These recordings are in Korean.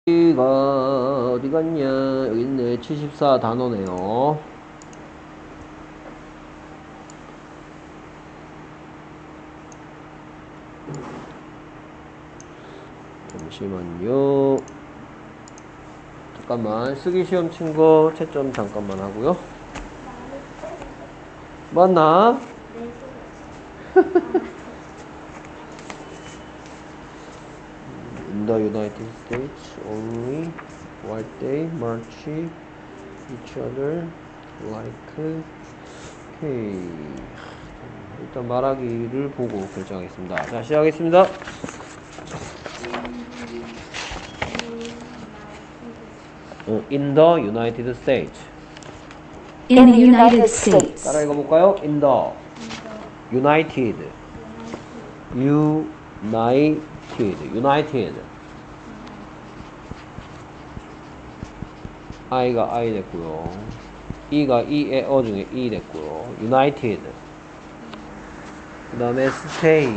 가 어디 갔냐? 여기 있네. 74 단어네요. 잠시만요. 잠깐만. 쓰기 시험 친 거 채점 잠깐만 하고요. 맞나? In the United States only white they march each other like okay. 일단 말하기를 보고 결정하겠습니다. 자, 시작하겠습니다. In the United States. In the United States. 따라 읽어볼까요? In the United. United. I가 I 됐고요. E가 E의 어 중에 E 됐고요. United. 그 다음에 stay.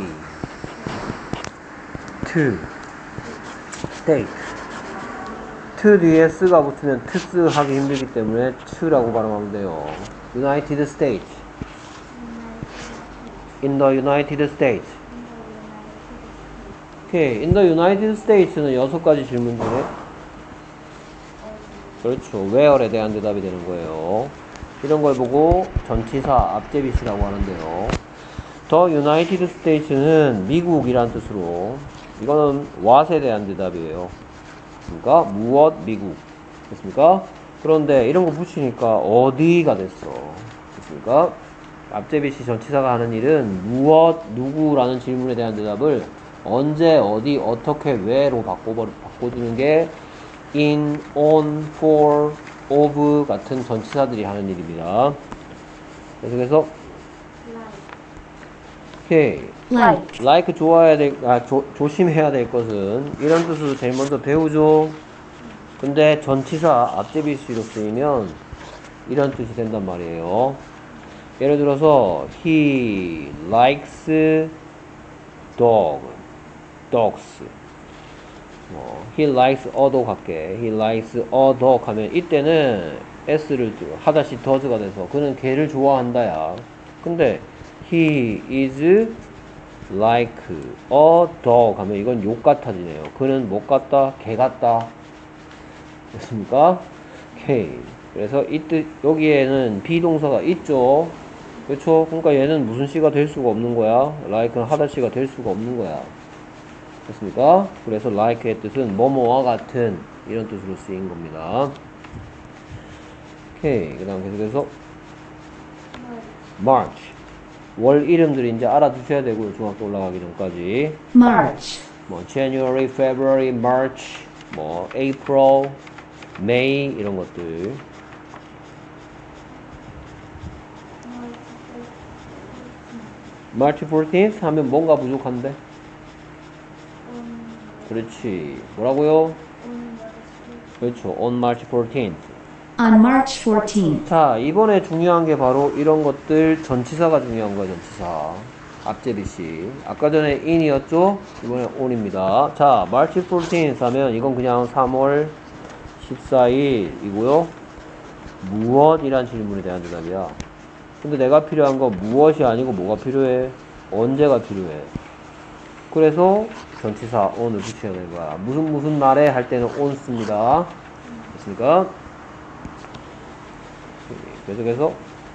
to. state. to 뒤에 s가 붙으면 t스 하기 힘들기 때문에 to라고 발음하면 돼요. United States. In the United States. 오케이. In the United States는 6가지 질문 중에 그렇죠. where에 대한 대답이 되는 거예요. 이런 걸 보고 전치사 앞제비시라고 하는데요. The United States는 미국이란 뜻으로 이거는 what에 대한 대답이에요. 그러니까 무엇 미국 됐습니까? 그런데 이런 거 붙이니까 어디가 됐어. 됐습니까? 앞제비시 전치사가 하는 일은 무엇 누구라는 질문에 대한 대답을 언제 어디 어떻게 왜로 바꿔주는 게 in, on, for, of 같은 전치사들이 하는 일입니다. 그래서 오케이. like 좋아해야 될, 조심해야 될 것은 이런 뜻으로 제일 먼저 배우죠. 근데 전치사 앞제비시로 쓰이면 이런 뜻이 된단 말이에요. 예를 들어서 he likes dogs. he likes a dog 할게. he likes a dog 하면 이때는 s를 하다시 does가 돼서 그는 개를 좋아한다야. 근데 he is like a dog 하면 이건 욕 같아지네요. 그는 뭐 같다? 개 같다. 됐습니까? 오케이. 그래서 이 뜻, 여기에는 비동사가 있죠. 그렇죠? 그러니까 얘는 무슨 시가 될 수가 없는 거야. like는 하다 시가 될 수가 없는 거야. 됐습니까? 그래서 like의 뜻은 뭐뭐와 같은 이런 뜻으로 쓰인 겁니다. 오케이. 그 다음 계속해서 March. 월 이름들이 이제 알아두셔야 되고요. 중학교 올라가기 전까지. March. 뭐 January, February, March, 뭐 April, May 이런 것들. March 14th 하면 뭔가 부족한데? 그렇지. 뭐라고요? 그렇죠. On March 14th. On March 14th. 자, 이번에 중요한 게 바로 이런 것들 전치사가 중요한 거예요. 전치사. 앞제비시. 아까 전에 in이었죠? 이번에 on입니다. 자, March 14th 하면 이건 그냥 3월 14일이고요. 무엇이란 질문에 대한 대답이야. 근데 내가 필요한 거 무엇이 아니고 뭐가 필요해? 언제가 필요해? 그래서 전치사 on을 붙여야 되는 거야. 무슨 날에 할 때는 on 씁니다. 됐습니까? 계속해서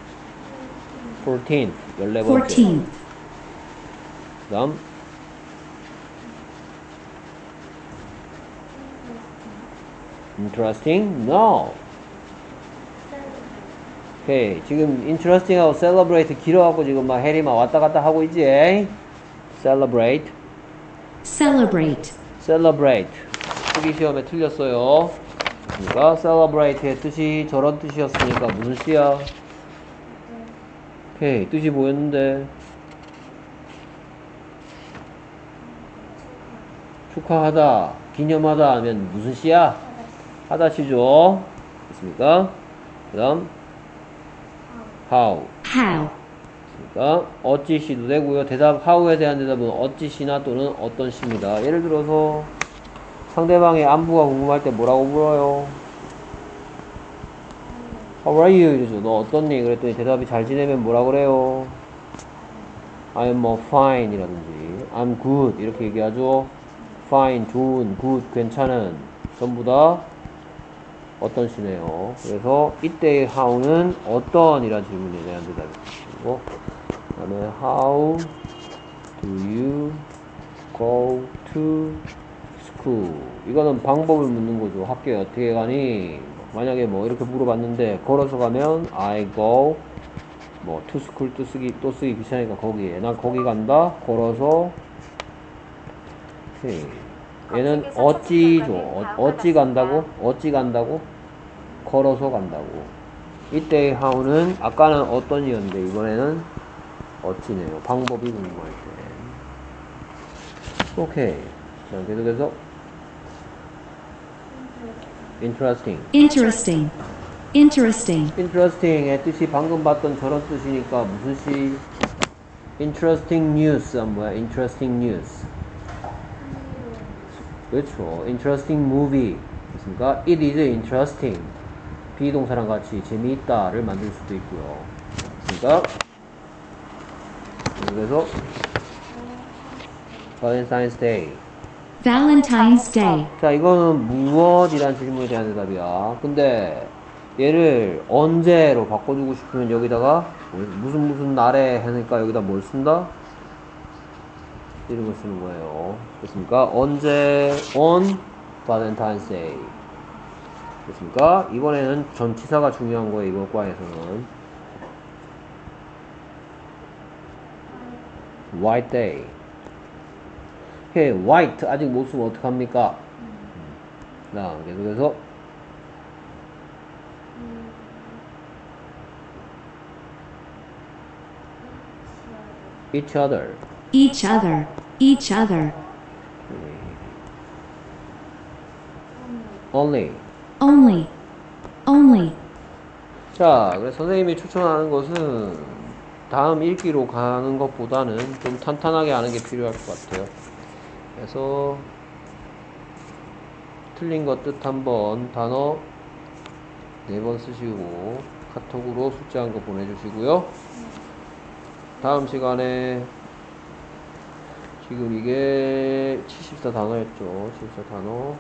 14th, 14번째. 14th. 그 다음 interesting? No. 오케이. 지금 interesting하고 celebrate 길어갖고 지금 막 해리 막 왔다 갔다 하고 있지? celebrate. Celebrate. celebrate. 쓰기 시험에 틀렸어요. 그러니까 celebrate의 뜻이 저런 뜻이었으니까 무슨 시야? 오케이. 뜻이 뭐였는데? 축하하다, 기념하다 하면 무슨 시야? 하다시죠. 됐습니까? 그 다음 how. 그러니까 어찌 시도 되고요. 대답 how에 대한 대답은 어찌 시나 또는 어떤 시입니다. 예를 들어서 상대방의 안부가 궁금할 때 뭐라고 물어요? How are you? 이러죠. 너 어떻니? 그랬더니 대답이 잘 지내면 뭐라 그래요? I'm fine 이라든지 I'm good 이렇게 얘기하죠. fine, 좋은, good, 괜찮은 전부 다 어떤 시네요. 그래서 이때의 how는 어떤 이란 질문에 대한 대답이고 그 다음에 how do you go to school 이거는 방법을 묻는 거죠. 학교에 어떻게 가니? 만약에 뭐 이렇게 물어봤는데 걸어서 가면 I go 뭐 to school 또 쓰기 귀찮으니까 거기에 난 거기 간다 걸어서 오케이. 얘는 어찌죠. 어찌 간다고? 어찌 간다고? 걸어서 간다고. 이때의 how는 아까는 어떤이었는데 이번에는 어찌네요. 방법이 궁금할 때. 오케이. 자, 계속해서 interesting. Interesting. Interesting. interesting의 뜻이 방금 봤던 저런 뜻이니까 무슨 시? interesting news. 뭐야? interesting news. 그렇죠. interesting movie. 그렇습니까? It is interesting. 비동사랑 같이 재미있다를 만들 수도 있고요. 그러니까 그래서 Valentine's Day. Valentine's Day. 자, 이거는 무엇이란 질문에 대한 대답이야. 근데 얘를 언제로 바꿔주고 싶으면 여기다가 무슨 날에 하니까 여기다 뭘 쓴다? 이런 걸 쓰는 거예요. 됐습니까? 언제 on Valentine's Day. 됐습니까? 이번에는 전치사가 중요한 거예요. 이번 과에서는 White Day. 해 white 아직 못 쓰면 어떡합니까? 자, 계속해서 each other. Each other. Each other. only. Only. Only. 자, 그래서 선생님이 추천하는 것은 다음 읽기로 가는 것보다는 좀 탄탄하게 하는 게 필요할 것 같아요. 그래서 틀린 것 뜻 한번 단어 4번 쓰시고 카톡으로 숙제한 거 보내주시고요. 다음 시간에 지금 이게 74단어였죠. 74단어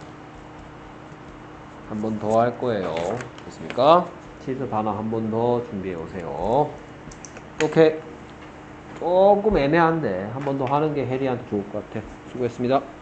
한 번 더 할 거예요. 됐습니까? 74단어 한 번 더 준비해 오세요. 오케이. 조금 애매한데 한 번 더 하는 게 해리한테 좋을 것 같아. 수고했습니다.